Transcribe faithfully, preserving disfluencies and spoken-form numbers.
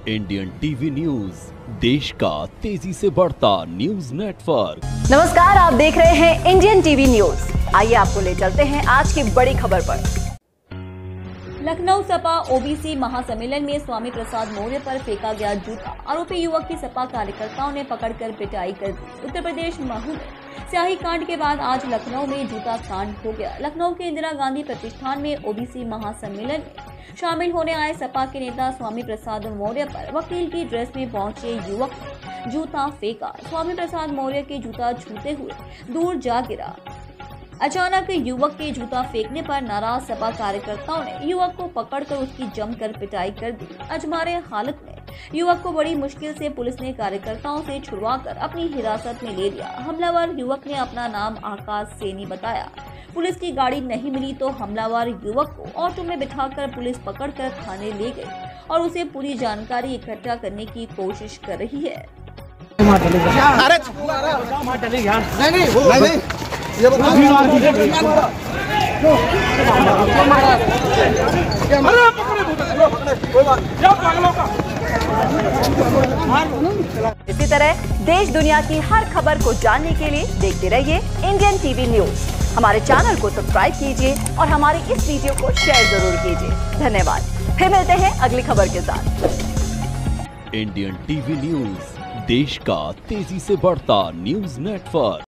Indian TV news, देश का तेजी से बढ़ता न्यूज नेटवर्क। नमस्कार, आप देख रहे हैं इंडियन टीवी न्यूज। आइए आपको ले चलते हैं आज की बड़ी खबर पर। लखनऊ सपा ओबीसी महासम्मेलन में स्वामी प्रसाद मौर्य पर फेंका गया जूता। आरोपी युवक की सपा कार्यकर्ताओं ने पकड़कर पिटाई कर दी। उत्तर प्रदेश महू में स्याही कांड के बाद आज लखनऊ में जूता कांड हो गया। लखनऊ के इंदिरा गांधी प्रतिष्ठान में ओबीसी महासम्मेलन में शामिल होने आए सपा के नेता स्वामी प्रसाद मौर्य पर वकील की ड्रेस में पहुंचे युवक ने जूता फेंका। स्वामी प्रसाद मौर्य के जूता छूते हुए दूर जा गिरा। अचानक युवक के जूता फेंकने पर नाराज सपा कार्यकर्ताओं ने युवक को पकड़कर उसकी जमकर पिटाई कर दी। अजमारे हालत में युवक को बड़ी मुश्किल से पुलिस ने कार्यकर्ताओं से छुड़वाकर अपनी हिरासत में ले लिया। हमलावर युवक ने अपना नाम आकाश सैनी बताया। पुलिस की गाड़ी नहीं मिली तो हमलावर युवक को ऑटो में बिठाकर पुलिस पकड़कर थाने ले गई और उसे पूरी जानकारी इकट्ठा करने की कोशिश कर रही है। इसी तरह देश दुनिया की हर खबर को जानने के लिए देखते रहिए इंडियन टीवी न्यूज। हमारे चैनल को सब्सक्राइब कीजिए और हमारी इस वीडियो को शेयर जरूर कीजिए। धन्यवाद। फिर मिलते हैं अगली खबर के साथ। इंडियन टीवी न्यूज, देश का तेजी से बढ़ता न्यूज नेटवर्क।